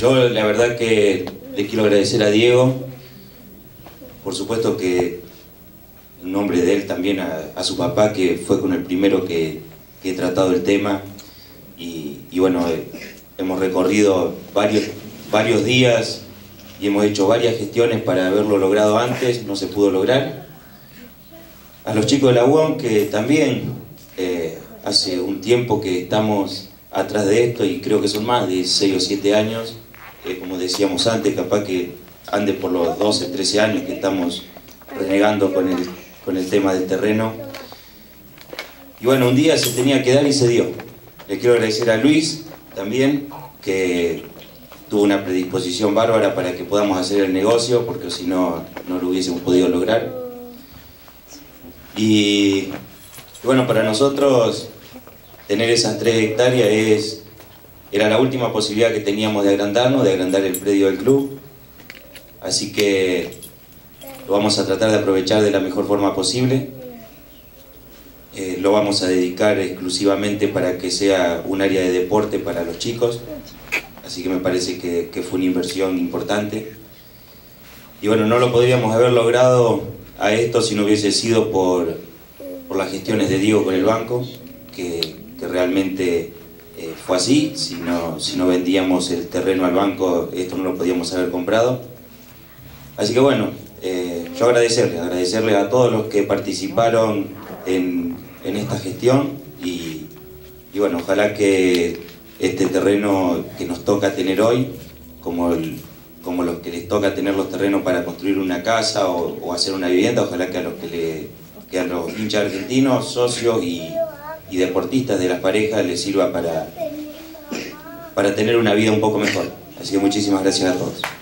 Yo la verdad que le quiero agradecer a Diego, por supuesto que en nombre de él también a su papá, que fue con el primero que he tratado el tema, y bueno, hemos recorrido varios días y hemos hecho varias gestiones para haberlo logrado antes, no se pudo lograr. A los chicos de la UOM, que también hace un tiempo que estamos atrás de esto, y creo que son más de 6 o 7 años, como decíamos antes, capaz que ande por los 12, 13 años que estamos renegando con el tema del terreno. Y bueno, un día se tenía que dar y se dio. Le quiero agradecer a Luis también, que tuvo una predisposición bárbara para que podamos hacer el negocio, porque si no, no lo hubiésemos podido lograr. Y bueno, para nosotros tener esas 3 hectáreas era la última posibilidad que teníamos de agrandarnos, de agrandar el predio del club. Así que lo vamos a tratar de aprovechar de la mejor forma posible. Lo vamos a dedicar exclusivamente para que sea un área de deporte para los chicos. Así que me parece que fue una inversión importante. Y bueno, no lo podríamos haber logrado a esto si no hubiese sido por las gestiones de Diego con el banco, que realmente fue así. Si no vendíamos el terreno al banco, esto no lo podíamos haber comprado. Así que bueno, yo agradecerle a todos los que participaron en esta gestión, y bueno, ojalá que este terreno que nos toca tener hoy, como los que les toca tener los terrenos para construir una casa o hacer una vivienda, ojalá que a los hinchas argentinos, socios y deportistas de las parejas les sirva para tener una vida un poco mejor. Así que muchísimas gracias a todos.